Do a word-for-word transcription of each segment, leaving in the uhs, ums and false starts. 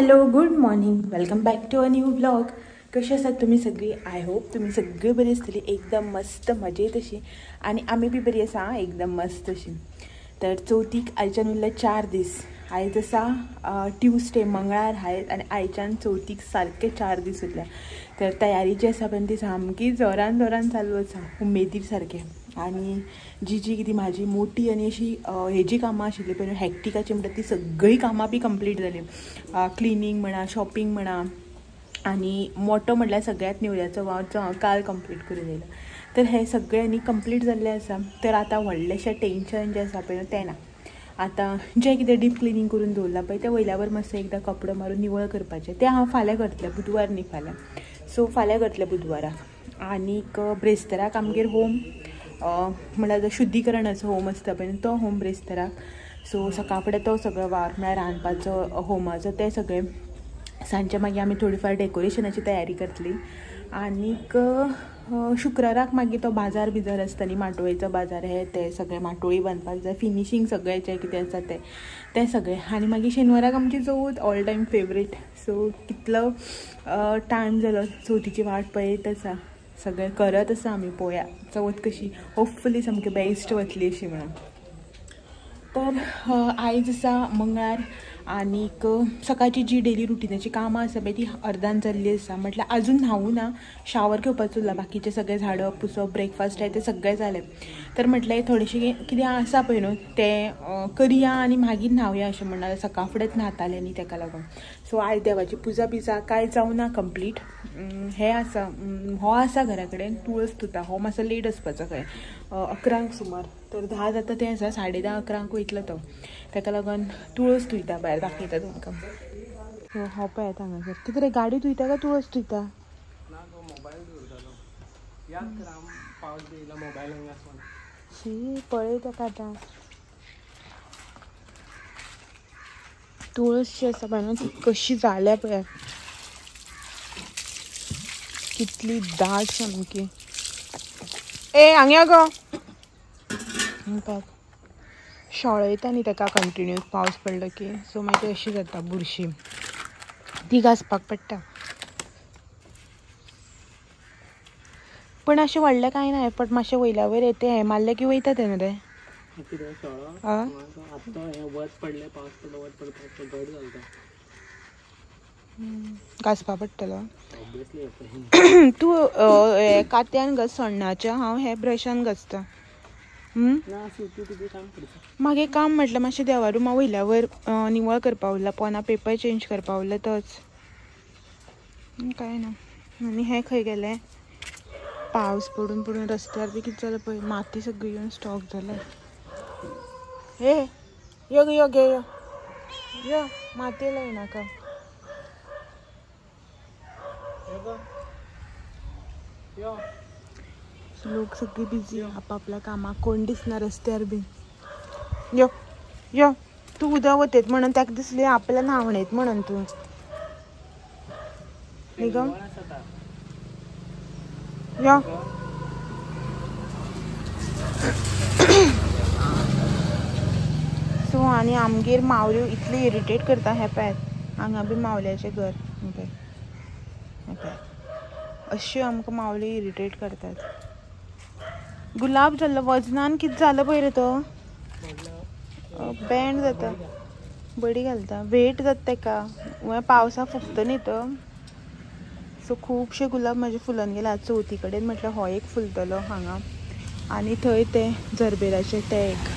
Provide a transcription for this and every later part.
Hello good morning welcome back to a new blog. कशी आसात तुम्ही सगळी? आय होप तुम्ही सगळी बरी आसतली, एकदम मस्त मजेत अशी. आणि आम्ही बी बरी आसा एकदम मस्त अशी. तर चवथीक आयच्यान उरले चार दीस. आयज आसा ट्यूसडे मंगळार आयज आनी आयच्यान चवथीक सारके चार दीस उरल्या. तर तयारी जी आसा पळय ती सामकी जोरान जोरान चालू आसा, उमेदीर सारकें. आनी जी जी कितें म्हाजी मोठी आनी अशी हेजी कामां आशिल्ली पळय हॅक्टिकाची म्हणटा ती सगळी कामां बी कंप्लीट जाली. क्लिनींग म्हणा, शॉपिंग म्हणा, आनी मोठो म्हणल्यार सगळ्यात निवऱ्याचो वावरचो हांव काल कंप्लीट करून येयला. तर हे सगळें न्ही कंप्लीट जाल्लें आसा. तर आतां व्हडलेशें टेंशन जें आसा पळय तें ना. आतां जें कितें डीप क्लिनींग करून दवरलां पळय तें वयल्या मातशें एकदां कपडो मारून निवळ करपाचें. तें हांव फाल्यां करतलें, बुधवार न्ही फाल्यां. सो फाल्यां करतलें बुधवाराक. आनीक ब्रेस्ताराक आमगेर होम म्हळ्यार जो शुद्धीकरणाचो होम आसता पळय तो होम ब्रेस्ताराक. सो सकाळ फुडें तो सगळो वावर म्हळ्यार रांदपाचो होमाचो तें सगळें. सांजचें मागीर आमी थोडी फार डेकोरेशनाची तयारी करतली. आनीक शुक्राराक मागीर तो बाजार बिजार आसता न्ही, माटोळेचो बाजार, हे ते सगळें माटोळी बांदपाक जाय, फिनिशींग सगळें जें कितें आसा तें तें सगळें. आनी मागीर शेनवाराक आमची Chavath, all time favourite. So कितलो टायम जालो चवथीची वाट पळयत आसा, सगळें करत आसा आमी. पळोवया चवथ कशी होपफुली सामकी बेस्ट वतली अशी म्हणून. तर आयज आसा मंगळार. आनीक सकाळची जी डेली रुटिनाची कामां आसा पळय ती अर्दान जाल्ली आसा. म्हटल्यार आजून न्हावूं ना, शावर घेवपाचो उरला. बाकीचें सगळें झाडप पुसप ब्रेकफास्ट आहे तें सगळें जालें. तर म्हटल्यार थोडेशें कितें आसा पळय न्हू तें करया आनी मागीर न्हावया अशें म्हणना. सकाळ फुडेंच न्हातालें न्ही तेका लागून. सो आयज देवाची पुजा बिजा कांय जावना कंप्लीट. हें आसा हो आसा घरा कडेन तुळस तुता. हो मातसो लेट आसपाचो खंय अकरांक सुमार. तर धा जाता तें आसा, साडे धा अकरांक वयतलो तो. तेका लागून तुळस तुयता भायर दाखयता तुमकां. हो हो पळयात हांगासर कितें रे, गाडी तुयता काय तुळस तुयता? शी पळय ताका आतां तुळस जी आसा पळय न्हू ती कशी जाल्या पळय, कितली दाट सामकी. ए हांगा यो गो. पळय शॉळयता न्ही ताका कंटिन्यूस पावस पडलो की. सो मागीर ती अशी जाता बुरशी, ती घासपाक पडटा. पण अशें व्हडलें कांय ना, बट मातशें वयल्या वयर येते हें मारलें की वयता तें न्हू रे. घासपा पडटलो. तूं कात्यान घस सण्णाच्या, हांव हे ब्रशान घसता. मागे काम म्हटल्यार मातशें देवा रुमा वयल्या वयर निवळ करपा उरला, पोना पेपर चेंज करपा उरला तोच, कांय ना. आनी हें खंय गेलें? पावस पडून पडून रस्त्यार बी कितें जालें पळय, माती सगळी येवन स्टॉक जाल्या. हे यो यो गे यो यो, माती लाय नाका. लोक सगळी बिझी आपापल्या कामाक, कोण दिसना रस्त्यार बी. यो यो, तू उदक वतयत म्हणून ताका दिसली आपल्या न्हावणेत म्हणून तूं न्ही गो. यो सो आनी आमगेर मावल्यो इतली इरिटेट करता. हे पळयात हांगा बी मावल्याचें घर पळय, हे पळय अश्यो आमकां मावल्यो इरिटेट करतात. गुलाब जाल्लो वजनान कितें जालो पळय रे तो, बँड जाता, बडी घालता, वेट जाता तेका, पावसा फुगता न्ही तो. सो खुबशे गुलाब म्हाजे फुलोन गेले. आज चवथी कडेन म्हटल्यार हो एक फुलतलो हांगा, आनी थंय ते जरबेराचे ते एक.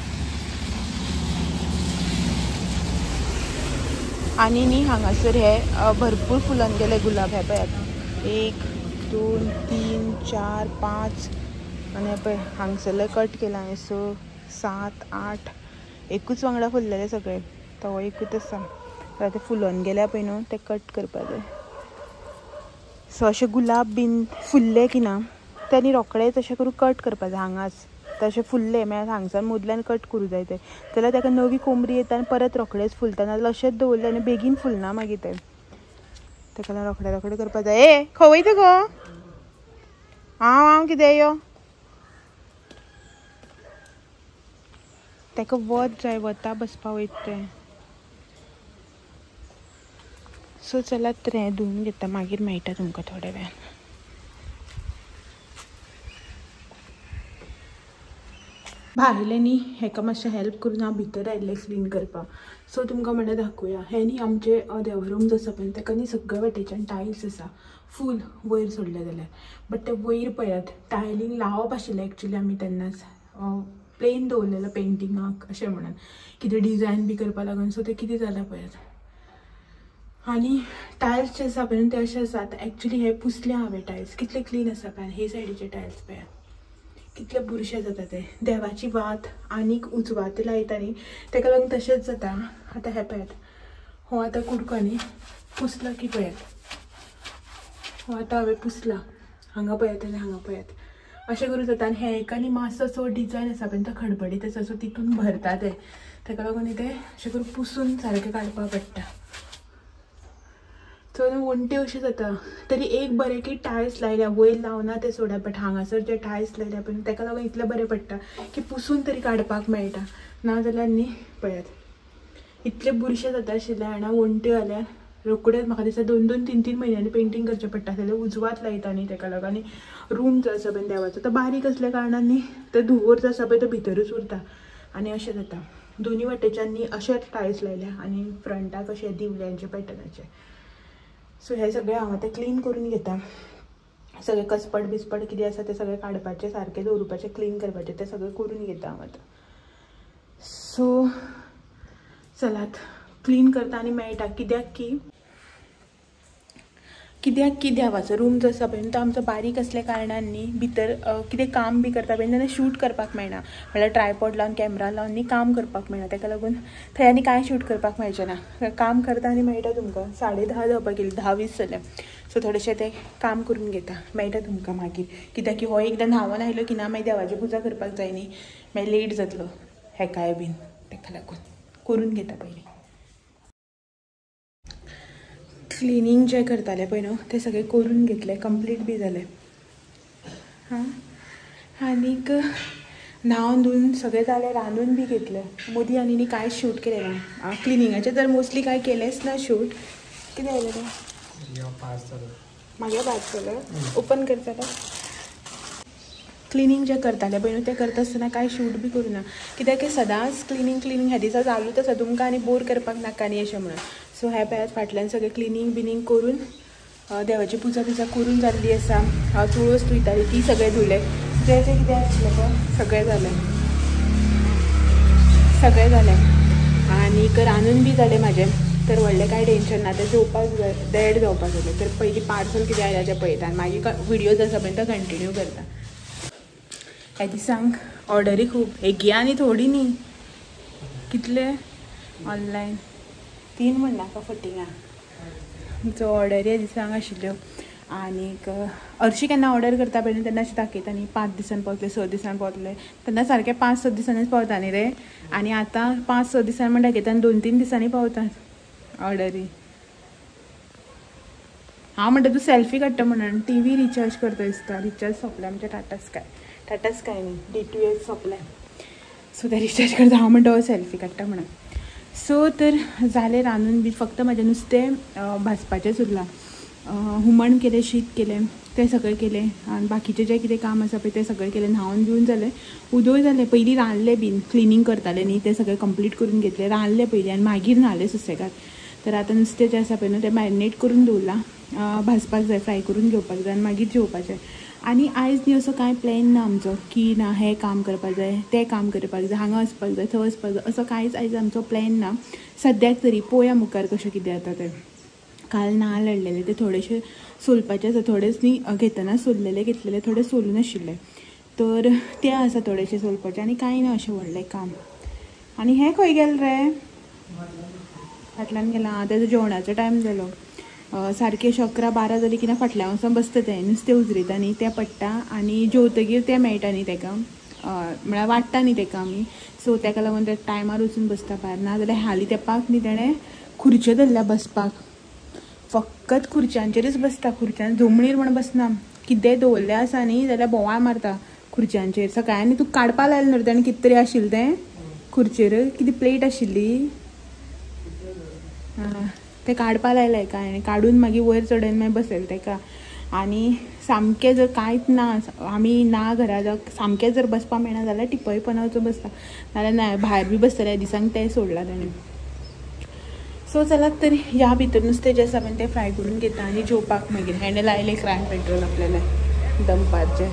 आनी न्ही हांगासर हे भरपूर फुलोन गेले गुलाब. हे पळयात एक दोन तीन चार पांच, आनी हे पळय हांगसरले कट केला हांवें स सात आठ. एकूच वांगडा फुललेले सगळे, तो एकूच आसा. ते फुलोन गेल्या पळय न्हू ते कट करपा जाय. सो अशे गुलाब बीन फुल्ले की ना त्यांनी रोखडेच अशें करून कट करपा जाय हांगाच. तशें फुल्ले म्हळ्यार हांगसान मदल्यान कट करूं जाय ते, जाल्यार ताका नवी कोंबरी येता आनी परत रोखडेच फुलता. नाजाल्यार अशेंच दवरलें आनी बेगीन फुलना मागीर ते, ताका लागून रोखडे रोखडे करपा जाय. ए खंय वयता गो? हांव हांव कितें यो, ताका वत जाय, वता बसपा वयता तें. सो चला तर हें धुवन घेता, मागीर मेळटा तुमकां थोड्या वेळान. भायले न्ही हेका मातशें हेल्प करून हांव भितर आयिल्लें क्लीन करपाक. सो तुमकां म्हणल्यार दाखोवया. हें न्ही आमचे देवरूम जो आसा पळय ताका न्ही सगळे वाटेच्यान टायल्स आसा, फूल वयर सोडले जाल्यार. बट ते वयर पळयात टायलिंग लावप आशिल्लें एक्चुली आमी तेन्नाच प्लेन दवरलेलो पेंटिंगाक अशें म्हणून, कितें डिजायन बी करपा लागून. सो तें कितें जालां पळयात. आनी टायल्स जे आसा पळय ते अशें आसात एक्चुली हे पुसले हांवें टायल्स, कितले क्लीन आसा पळय. हे सायडीचे टायल्स पळयात कितले बुरशे जाता ते. देवाची वात आनीक उजवात लायता न्ही ताका लागून तशेंच जाता. आतां हे पळयात, हो आतां कुडको न्ही पुसला की पळयात, हो आतां हांवें पुसला. हांगा पळयात आनी हांगा पळयात अशें करून जाता. आनी हे एका न्ही मातसो असो डिजायन आसा पळय तो खडबडीत आसा, सो तितून भरता ते. ताका लागून ते अशें करून पुसून सारकें काडपाक पडटा. सो वणट्यो अशें जाता. तरी एक बरें की टायल्स लायल्या, वयर लावना ते सोडा, बट हांगासर जे टायल्स लायल्या पळय ताका लागून इतलें बरें पडटा की पुसून तरी काडपाक मेळटा. नाजाल्यार न्ही पळयात इतले बुरशे जाता आशिल्ले. आनी वणट्यो जाल्यार रोखडेच म्हाका दिसता दोन दोन तीन तीन म्हयन्यांनी पेंटींग करचें पडटा आसलें. उजवात लायता न्ही ताका लागून. आनी रूम जो आसा पळय देवाचो तो बारीक आसल्या कारणान न्ही ते धुंवर जो आसा पळय तो भितरूच उरता. आनी अशें जाता दोनी वाटेच्यान न्ही अशेच टायल्स लायल्या आनी फ्रंटाक अशें दिवल्यांचे पॅटर्नाचे. सो हे सगळें हांव आतां क्लीन करून घेता. सगळें कसपट बिस्पट कितें आसा तें सगळें काडपाचें, सारकें दवरपाचें, क्लीन करपाचें, तें सगळें करून घेता हांव आतां. सो चलात क्लीन करता आनी मेळटा. कित्याक की कित्याक की देवाचो रूम जो आसा पळय तो आमचो बारीक असल्या कारणान न्ही भितर कितें काम बी करता पळय तेन्ना शूट करपाक मेळना. म्हणल्यार ट्रायपॉड लावन कॅमेरा लावन न्ही काम करपाक मेळना. ताका लागून थंय आनी कांय शूट करपाक मेळचें ना. काम करता आनी मेळटा तुमकां. साडे धा जावपाक गेली, धा वीस जाले. सो थोडेशें तें काम करून घेता, मेळटा तुमकां मागीर. कित्याक की हो एकदां न्हांवून आयलो की ना मागीर देवाची पुजा करपाक जाय न्ही, मागीर लेट जातलो हेकाय बीन. ताका लागून करून घेता पयलीं. क्लिनींग जें करतालें पळय न्हू तें सगळें करून घेतलें, कंप्लीट बी जालें. हां आनीक न्हांवन धुवन सगळें जालें, रांदून बी घेतलें. मदीं आनी न्ही कांयच शूट केलें ना. क्लिनिंगाचें तर मोस्टली कांय केलेंच ना शूट. कितें जालें तें म्हागे पास जालें. ओपन करतालें. क्लिनींग जें करतालें पळय न्हू तें करता आसतना कांय शूट बी करूं ना. कित्याक की सदांच क्लिनींग क्लिनींग ह्या दिसा चालूच आसा, तुमकां आनी बोर करपाक नाका न्ही अशें म्हणून. सो हे पळयात फाटल्यान सगळें क्लिनींग बिनींग करून देवाची पुजा बिजा करून जाल्ली आसा. हांव तुळस धुयताली ती सगळें धुलें. जें जें कितें आसलें पळय सगळें जालें, सगळें जालें. आनीक रांदून बी जालें म्हाजें. तर व्हडलें कांय टेंशन ना. तें जेवपाक जाय, डॅड जावपाक जालें. तर पयलीं पार्सल कितें आयलां तें पळयता आनी मागीर व्हिडियो जो आसा पळय तो कंटिन्यू करता. ह्या दिसांक ऑर्डरी खूब, एक आनी थोडी न्ही, कितले ऑनलायन तीन म्हण नाका फटिंगां. सो ऑर्डरी ह्या दिसांक आशिल्ल्यो. आनीक हरशीं केन्ना ऑर्डर करता पळय न्ही तेन्ना अशें दाखयता न्ही पांच दिसान पावतले, स दिसान पावतले. तेन्ना सारकें पांच स दिसांनीच पावता न्ही रे. आनी आतां पांच स दिसान म्हण दाखयता आनी दोन तीन दिसांनी पावतात ऑर्डरी. हांव म्हणटा तूं सेल्फी काडटा म्हणून टी व्ही रिचार्ज करता दिसता. रिचार्ज सोंपलें आमचें टाटा स्काय. टाटा स्काय न्ही डी टू एच सोंपलें. सो तें रिचार्ज करता. हांव म्हणटा हो सेल्फी काडटा म्हणून. सो तर जालें रांदून बी. फक्त म्हाजें नुस्तें भाजपाचेंच उरलां. हुमण केलें, शीत केलें, तें सगळें केलें. आनी बाकीचें जें कितें काम आसा पळय तें सगळें केलें. न्हांवन बिवन जालें, उदोय जालें. पयलीं रांदलें बीन, क्लिनींग करतालें न्ही तें सगळें कंप्लीट करून घेतलें. रांदलें पयलीं आनी मागीर न्हालें सुसेगाद. तर आतां नुस्तें जें आसा पळय न्हू तें मॅरिनेट करून दवरलां. भाजपाक जाय, फ्राय करून घेवपाक जाय आनी मागीर जेवपाचें. आनी आयज न्ही असो कांय प्लॅन ना आमचो की ना हें काम करपाक जाय, तें काम करपाक जाय, हांगा वचपाक जाय, थंय वचपाक जाय, असो कांयच आयज आमचो प्लॅन ना सद्याक तरी. पळोवया मुखार कशें कितें जाता तें. काल नाल्ल हाडलेले ते थोडेशे सोलपाचे आसा. थोडेच न्ही घेतना सोललेले घेतलेले, थोडे सोलून आशिल्ले. तर ते आसा थोडेशे सोलपाचे आनी कांय ना अशें व्हडलें काम. आनी हें खंय गेलें रे, फाटल्यान गेलां. तेजो जेवणाचो टायम जालो. सारकी अशी अकरा बारा जाली की ना फाटल्यान वचून बसता तें. नुस्तें उजरयता न्ही तें पडटा आनी जेवतगीर तें मेळटा न्ही ताका, म्हळ्यार वाडटा न्ही ताका आमी. सो ताका लागून ते टायमार वचून बसता भायर. ना जाल्यार हालीं तेंपाक न्ही तेणें खुर्च्यो धरल्या बसपाक. फकत खुर्च्यांचेरच बसता. खुर्च्यान जमणीर म्हण बसना. कितेंय दवरलें आसा न्ही जाल्यार बोवाळ मारता खुर्च्यांचेर. सकाळीं तूं काडपा लायलें न्हू तेणें कितें तरी आशिल्लें तें खुर्चेर. कितें प्लेट आशिल्ली. ते काडपा लायलाय काय आनी काडून मागीर वयर चडोवन मागीर बसयलें तेका. आनी सामकें जर कांयच ना आमी ना घरा जर सामकें जर बसपा मेळना जाल्यार टिपय पोंदाचो बसता, नाल्यार ना भायर बी बसतले दिसांक तें सोडलां ताणें. सो चलात तरी ह्या भितर नुस्तें जें आसा पळय तें फ्राय करून घेता आनी जेवपाक मागीर हँडल आयलें क्रायम पेट्रोल आपल्याला दनपारचें.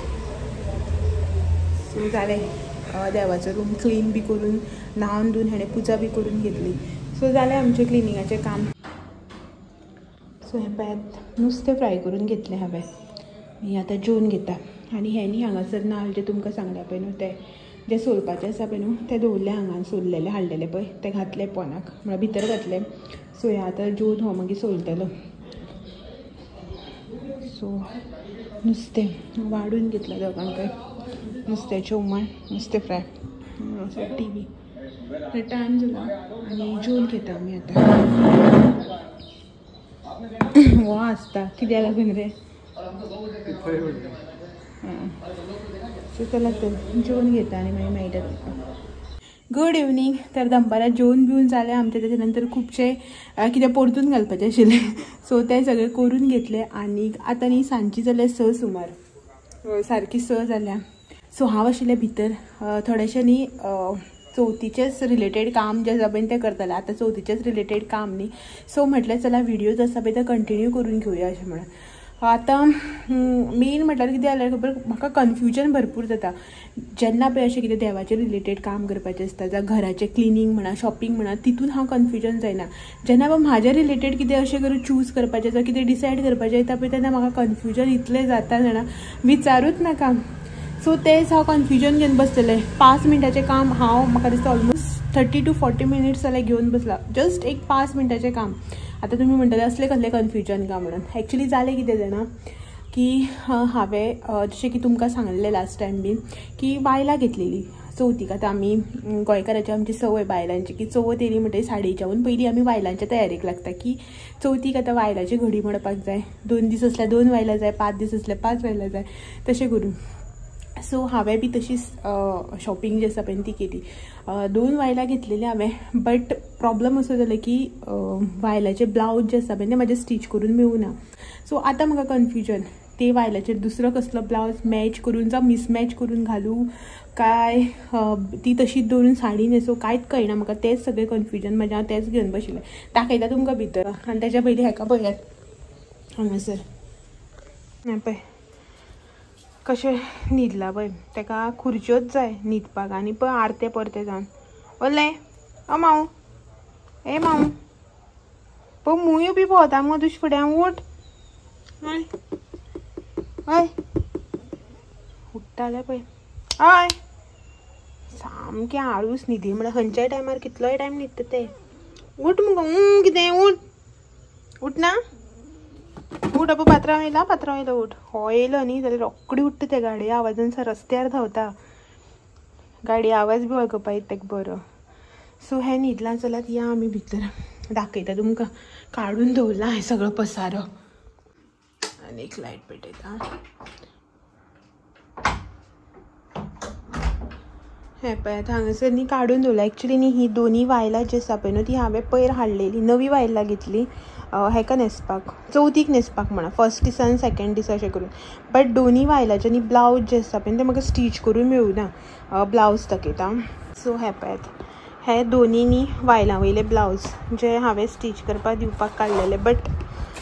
सो जालें देवाचो रूम क्लीन बी करून न्हावन धुवन हेणें पुजा बी करून घेतली. सो जालें आमचें क्लिनिंगाचें काम. सो हें पळयात नुस्तें फ्राय करून घेतलें हांवें. ही आतां जेवन घेता आनी हें न्ही हांगासर नाल्ल जें तुमकां सांगलें पळय न्हू तें जें सोलपाचें आसा पळय न्हू तें दवरलें हांगा सोललेलें हाडलेलें पळय तें घातलें पोंदाक म्हळ्यार भितर घातलें. सो हें आतां जेवन हो मागीर सोलतलो. सो नुस्तें वाडून घेतलें दोगांकय नुस्त्याचें हुमण नुस्तें फ्राय टी व्ही टायम जाला आनी जेवन घेता आमी आतां. हो आसता कित्याक लागून रे सो चला तर जेवन घेता आनी मागीर मेळटा तुमकां. Good evening. तर दनपारां जेवन बिवन जालें आमचें. तेच्या नंतर खुबशे कितें परतून घालपाचें आशिल्लें सो तें सगळें करून घेतलें. आनी आतां न्ही सांजची जाल्यार स सुमार सारकी स जाल्या. सो हांव आशिल्लें भितर थोडेशें न्ही चवथीचेच रिलेटेड काम जें आसा पळय तें करतालें. आतां चवथीचेच रिलेटेड काम न्ही सो म्हटलें चला व्हिडियोज आसा पळय ते कंटिन्यू करून घेवया अशें म्हणून. आतां मेन म्हटल्यार कितें जाल्यार खबर म्हाका कन्फ्युजन भरपूर जाता जेन्ना पळय अशें कितें देवाचें रिलेटेड काम करपाचें आसता जावं घराचें क्लिनींग म्हणा शॉपिंग म्हणा तितून हांव कन्फ्युजन जायना. जेन्ना म्हाज्या रिलेटेड कितें अशें करून चूज करपाचें जावं कितें डिसायड करपाचें येता पळय तेन्ना म्हाका कन्फ्युजन इतलें जाता जाणा विचारूच नाका. सो तेच हांव कन्फ्युजन घेवन बसलेलें. पांच मिनटाचें काम हांव म्हाका दिसता almost thirty to forty minutes जाल्यार घेवन बसलां जस्ट एक पांच मिनटाचें काम. आतां तुमी म्हणटले असलें कसलें कन्फ्युजन का म्हणून. एक्चुली जालें कितें जाणा की हांवें जशें की तुमकां सांगलेलें लास्ट टायम बीन की बायलां घेतलेली चवथीक. आतां आमी गोंयकाराची आमची संवय बायलांची की चवथ येयली म्हणटकीर साडयेच्यावून पयलीं आमी बायलांच्या तयारेक लागता की चवथीक आतां बायलांची घडी म्हणपाक जाय. दोन दीस असल्यार दोन बायलां जाय, पांच दीस असल्यार पांच बायलां जाय तशें करून. सो हांवें बी तशीच शॉपिंग जी आसा पळय ती केली. दोन वायलां घेतलेली हांवें. बट प्रॉब्लम असो जालो की वायलाचे ब्लावज जे आसा पळय ते म्हाजे स्टीच करून मेळूना. सो आतां म्हाका कन्फ्युजन ते वायलाचेर दुसरो कसलो ब्लावज मॅच करून जावं मिसमॅच करून घालूं काय ती तशीच दवरून साडी न्हेसो कांयच कळना म्हाका. तेच सगळें कन्फ्युजन म्हाजें हांव तेंच घेवन बशिल्लें. दाखयता तुमकां भितर. आनी तेच्या पयलीं हेका पळयात हांगासर हें पळय कशें न्हिदला पळय. ताका खुर्च्योच जाय न्हिदपाक आनी पळय आरते परते जावन ओले अ माऊ ए माऊ पळय मुयो बी भोंवता मुगो तुजे फुड्यान. उठ हय हय उठ्ठाले पळय हय सामकें आळूस न्हिदी म्हळ्यार खंयच्याय टायमार कितलोय टायम न्हिदता ते. उठ मुगो ऊ कितें उठ उठ ना उठ अब पात्रांव येयला पात्रांव येयलो उठ. हो येयलो न्ही जाल्यार रोखडी उठ्ठा ते गाडये आवाजान सा रस्त्यार धांवता. गाडये आवाज बी वळखपा येता ताका बरो. सो हें न्हिदलां जाल्यार या आमी भितर दाखयता तुमकां. काडून दवरला हांवें सगळो पसारो आनी एक लायट पेटयता. हें पळयात हांगासर न्ही काडून दवरला. एक्चुली न्ही ही दोनी वायलां जी आसा पळय न्हू ती हांवें पयर हाडलेली नवी वायलां घेतली हेका न्हेसपाक चवथीक न्हेसपाक म्हणा फर्स्ट दिसान सेकंड दिसा अशें करून. बट दोनी वायलाचे न्ही ब्लावज जे आसा पळय ते म्हाका स्टीच करून मेळूना ब्लावज दाखयता. सो हे पळयात हे दोनी न्ही वायलां वयले ब्लावज जे हांवें स्टीच करपाक दिवपाक काडलेले. बट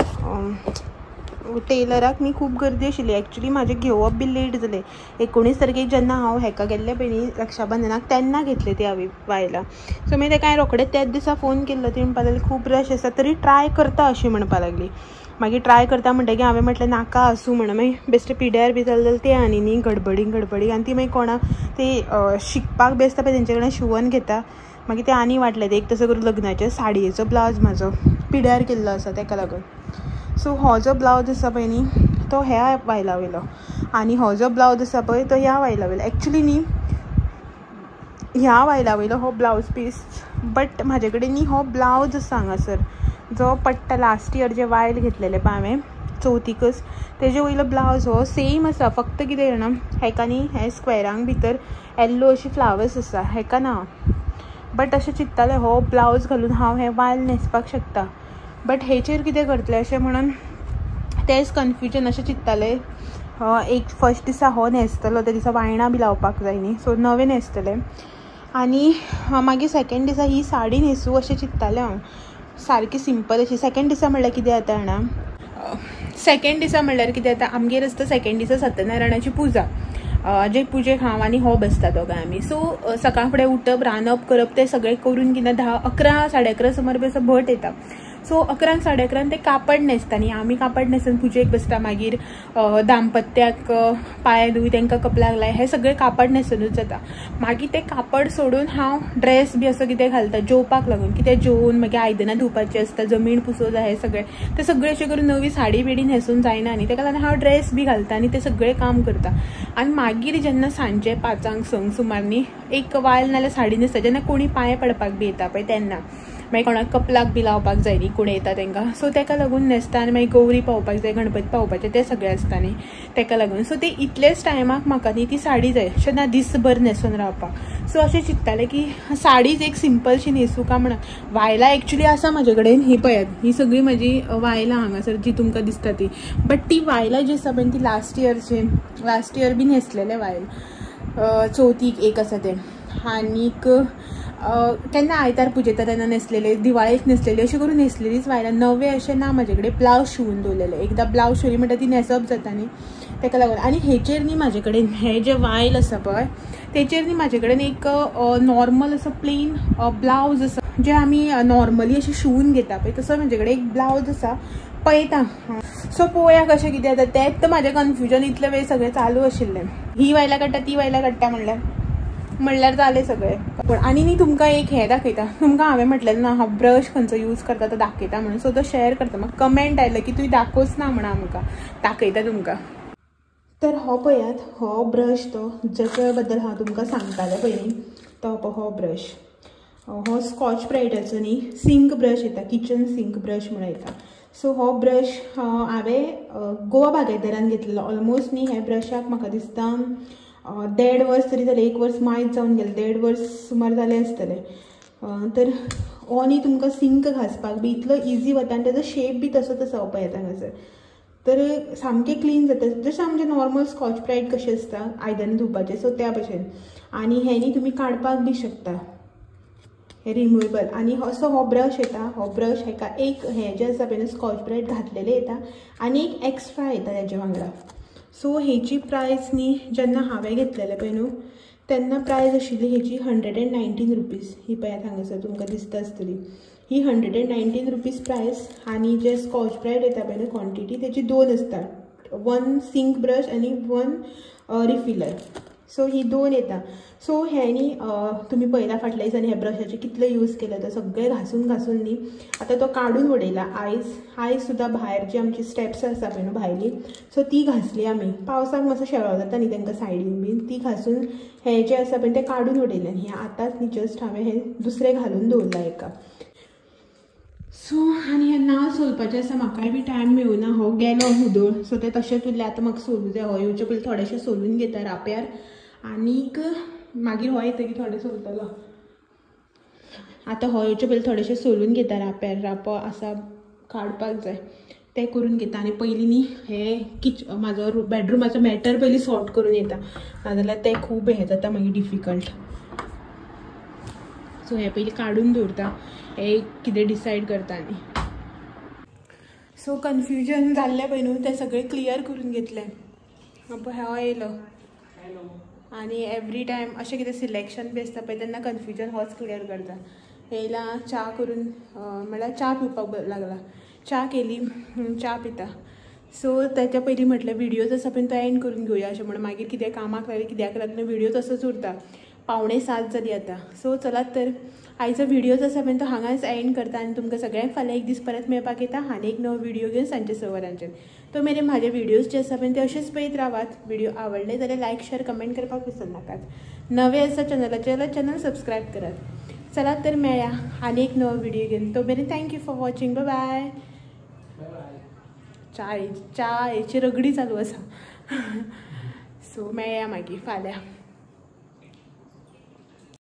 टेलराक न्ही खूब गर्दी आशिल्ली. एक्चुली म्हाजें घेवप बी लेट जालें. एकोणीस तारखेक जेन्ना हांव हेका गेल्लें पळय न्ही रक्षाबंधनाक तेन्ना घेतले ती हांवें वायलां. सो मागीर ताका हांवें रोखडेंच त्याच दिसा फोन केल्लो. ती म्हणपाक लागली खूब रश आसा तरी ट्राय करता अशी म्हणपाक लागली. मागीर ट्राय करता म्हणटकीर हांवें म्हटलें नाका आसूं म्हणून. मागीर बेश्टे पिड्यार बी जालें जाल्यार ते आनी न्ही गडबडीन गडबडी आनी ती मागीर कोणाक ते शिकपाक बी आसता पळय तेंचे कडल्यान शिवून घेता. मागीर ते आनी वाटलें. एक तसो करून लग्नाच्या साडयेचो ब्लावज म्हाजो पिड्यार केल्लो आसा ताका लागून. सो हो जो ब्लावज आसा पळय न्ही तो ह्या वायला वयलो आनी हो जो ब्लावज आसा पळय तो ह्या वायला वयलो. एक्चुली न्ही ह्या वायला वयलो हो ब्लावज पीस. बट म्हाजे कडेन न्ही हो ब्लावज आसा हांगासर जो पडटा लास्ट इयर जे वायल घेतलेले पळय हांवें चवथीकच तेजे वयलो ब्लावज हो सेम आसा. फक्त कितें जाणा हेका न्ही हे स्क्वेरांक भितर येल्लो अशी फ्लावर्स आसा हेका ना. बट अशें चिंत्तालें हो ब्लावज घालून हांव हे वायल न्हेसपाक शकता. बट हेचेर कितें करतलें अशें म्हणून तेच कन्फ्युजन अशें चिंत्तालें. एक फर्स्ट दिसा हो न्हेसतलो, त्या दिसा वायणां बी लावपाक जाय न्ही, सो नवें न्हेसतलें. आनी मागीर सेकेंड दिसा ही साडी न्हेसूं अशें चिंत्तालें हांव, सारकी सिंपल अशी. सेकेंड दिसा म्हणल्यार कितें जाता जाणा, सेकेंड दिसा म्हणल्यार कितें जाता, आमगेर आसता सेकेंड दिसा सत्यनारायणाची पुजा. जे पुजेक हांव आनी हो बसता दोगांय आमी. सो सकाळ फुडें उठप, रांदप करप तें सगळें करून कितें धा अकरा साडे अकरा सुमार बी असो भट येता. सो अकरांक साडे अकरांक ते कापड न्हेसता न्ही, आमी कापड न्हेसून पुजेक बसता. मागीर दाम्पत्याक पांय धुय, तांकां कपलाक लाय, हें सगळें कापड न्हेसूनच जाता. मागीर तें कापड सोडून हांव ड्रेस बी असो कितें घालता जेवपाक लागून. कितें जेवून मागीर आयदनां धुवपाचीं आसता, जमीन पुसो जाय, हें सगळें तें सगळें अशें करून नवी साडी बिडी न्हेसून जायना न्ही, तेका लागून हांव ड्रेस बी घालता आनी तें सगळें काम करता. आनी मागीर जेन्ना सांजे पांचांक संक सुमार न्ही एक वायल नाल्यार साडी न्हेसता, जेन्ना कोणी पांय पडपाक बी येता पळय तेन्ना, मागीर कोणाक कपलाक बी लावपाक जाय न्ही कोण येता तांकां, सो तेका लागून न्हेसता. आनी मागीर गौरी पावपाक जाय, गणपती पावपाचें तें सगळें आसता न्ही, तेका लागून. सो ते इतलेच टायमाक म्हाका न्ही ती साडी जाय, अशें ना दीसभर न्हेसून रावपाक. सो अशें चिंत्तालें की साडीच एक सिंपलशी न्हेसूं काय म्हणून. वायलां एक्चुली आसा म्हाजे कडेन, ही पळयात, ही सगळी म्हजी वायलां हांगासर जी तुमकां दिसता ती. बट ती वायलां जी आसा पळय ती लास्ट इयरची, लास्ट इयर बी न्हेसलेलें वायल, चवथीक एक आसा तें. आनीक केन्ना आयतार पुजयता तेन्ना न्हेसलेले, दिवाळेक न्हेसलेली, अशें करून न्हेसलेलीच वायलां. नवे अशें ना म्हाजे कडेन. ब्लावज शिवून दवरलेले, एकदां ब्लावज शिवली म्हणटा ती न्हेसप जाता न्ही, तेका लागून. आनी हेचेर न्ही म्हाजे कडेन हे जे वायल आसा पळय तेचेर न्ही म्हाजे कडेन एक नॉर्मल असो प्लेन ब्लावज आसा, जे आमी नॉर्मली अशें शिवून घेता पळय, तसो म्हाजे कडेन एक ब्लावज आसा, पळयता. सो पळोवया कशें कितें जाता. तेंच तर म्हाजें कन्फ्युजन इतले वेळ सगळें चालू आशिल्लें. ही वायलां काडटा, ती वायलां काडटा म्हणल्यार म्हणल्यार जालें सगळें. पूण आनी न्ही तुमकां एक हें दाखयता. तुमकां हांवें म्हटलेलें ना हांव ब्रश खंयचो यूज करता तो दाखयता म्हणून, सो तो शेअर करता. म्हाका कमेंट आयलो की तुवें दाखोवच ना म्हणून आमकां, दाखयता तुमकां. तर हो पळयात, हो ब्रश तो जेच्या बद्दल हांव तुमकां सांगतालें पयलीं तो पळय हो ब्रश. हो स्कॉच ब्रायटाचो न्ही सिंक ब्रश येता, किचन सिंक ब्रश म्हणून येता. सो हो ब्रश हांवें गोवा बागायतारान घेतलेलो. ऑलमोस्ट न्ही हे ब्रशाक म्हाका दिसता देड वर्स तरी जालें, एक वर्स मायज जावन गेलें, देड वर्स सुमार जालें आसतलें. तर हो न्ही तुमकां सिंक घासपाक बी इतलो इजी वता आनी तेजो शेप बी तसो तसो पळयात हांगासर. तर सामकें क्लीन जाता, जशें आमचें नॉर्मल स्कॉच ब्रायट कशें आसता आयदनां धुवपाचें, सो त्या भशेन. आनी हे न्ही तुमी काडपाक बी शकता, हे रिमुवेबल. आनी असो हो ब्रश येता. हो ब्रश हेका एक हें जें आसा पळय स्कॉच ब्रायट घातलेलें येता आनी एक एक्स्ट्रा येता हेजे वांगडा. सो हेची प्रायस न्ही जेन्ना हांवें घेतलेलें पळय न्हू तेन्ना प्रायस आशिल्ली हेची हंड्रेड एंड नायन्टीन रुपीज. ही पळयात हांगासर तुमकां दिसता आसतली, ही hundred and nineteen rupees price. आनी जे स्कॉच ब्रायट येता पळय न्हू क्वॉन्टिटी तेची दोन आसता, वन सिंक ब्रश आनी वन रिफिलर. सो ही दोन येता. सो हे न्ही तुमी पळयला फाटल्या दिसांनी हे ब्रशाचे कितले यूज केले, तो सगळे घासून घासून न्ही आतां तो काडून उडयला. आयज आयज सुद्दां भायर जी आमची स्टेप्स आसा पळय न्हू भायली, सो ती घासली आमी. पावसाक मातसो शेळो जाता न्ही तांकां सायडीन बीन, ती घासून हे जे आसा पळय तें काडून उडयलें. हे आतांच न्ही जस्ट हांवें हे दुसरें घालून दवरला एका. सो आनी हे नाल सोलपाचें आसा, म्हाकाय बी टायम मेळूना, हो गेलो हुदळ, सो ते तशेंच उरले. आतां म्हाका सोलूं जाय, हो येवचे पयलीं थोडेशें सोलून घेता राप्यार, आनीक मागीर हो येतकीर थोडें सोलतलो. आतां हो येवचे पयलीं थोडेशें सोलून घेता राप्यार, रापो आसा काडपाक जाय तें करून घेता. आनी पयलीं न्ही हे किच म्हाजो बेडरूमाचो मॅटर पयलीं सॉर्ट करून येता, नाजाल्यार तें खूब हें जाता मागीर डिफिकल्ट. सो हे पयलीं काडून दवरता, हे कितें डिसायड करता न्ही. सो कन्फ्युजन जाल्लें पळय न्हू तें सगळें क्लियर करून घेतलें. पळय हो येयलो आनी एवरी टायम अशें कितें सिलेक्शन बी आसता पळय तेन्ना कन्फ्युजन होच क्लियर करता. येयला च्या करून म्हणल्यार च्या पिवपाक लागला, च्या केली, च्या पिता. सो ताच्या पयलीं म्हटलें विडियोज आसा पळय तो एंड करून घेवया अशें म्हणून, मागीर कितें कामाक लागलें कित्याक लागलें विडियो तसोच उरता. पावणे सात जाली आतां. सो चलात तर आयचो विडियोज आसा पळय तो हांगाच एंड करता आनी तुमकां सगळ्यांक फाल्यां एक दीस परत मेळपाक येता आनी एक नवो विडियो घेवन सांजचे स वरांचेर. तो मेरेन म्हाजे विडियोज जे आसा पळय ते अशेंच पळयत रावात. विडियो आवडले जाल्यार लायक शेअर कमेंट करपाक विसर नाकात. नवे आसा चॅनलाचेर जाल्यार चॅनल सबस्क्रायब करात. चलात तर मेळया आनी एक नवो विडियो घेवन. तो मेरेन thank you for watching. Bye bye. च्या च्या हेची रगडी चालू आसा. सो मेळया मागीर फाल्यां.